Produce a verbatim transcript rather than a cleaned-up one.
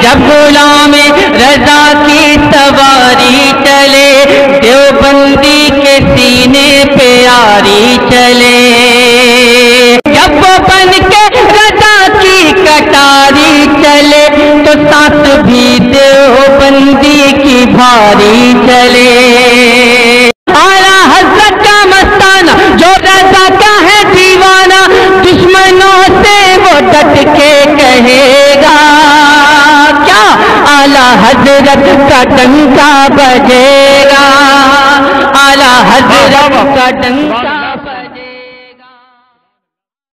जब गुलाम रजा की सवारी चले, देवबंदी के सीने पे यारी चले। जब वो बन के रजा की कटारी चले, तो साथ भी देवबंदी की भारी चले। आला हजरत का मस्ताना जो रजा का है दीवाना, दुश्मनों से वो डट के कहेगा क्या, आला हजरत का डंका बजेगा, आला हजरत का डंका।